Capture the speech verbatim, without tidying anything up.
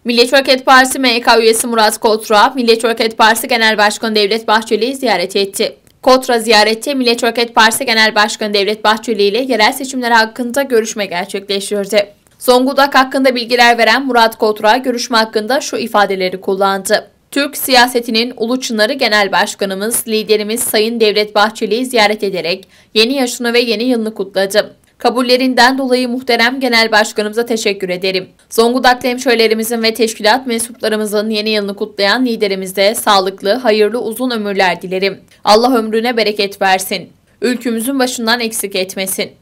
Milliyetçi Hareket Partisi M Y K üyesi Murat Kotra, Milliyetçi Hareket Partisi Genel Başkanı Devlet Bahçeli'yi ziyaret etti. Kotra ziyarette Milliyetçi Hareket Partisi Genel Başkanı Devlet Bahçeli ile yerel seçimler hakkında görüşme gerçekleştirdi. Zonguldak hakkında bilgiler veren Murat Kotra, görüşme hakkında şu ifadeleri kullandı. Türk siyasetinin ulu çınarı Genel Başkanımız, liderimiz Sayın Devlet Bahçeli'yi ziyaret ederek yeni yaşını ve yeni yılını kutladı. Kabullerinden dolayı muhterem Genel Başkanımıza teşekkür ederim. Zonguldak'ta hemşehrilerimizin ve teşkilat mensuplarımızın yeni yılını kutlayan liderimize sağlıklı, hayırlı uzun ömürler dilerim. Allah ömrüne bereket versin. Ülkümüzün başından eksik etmesin.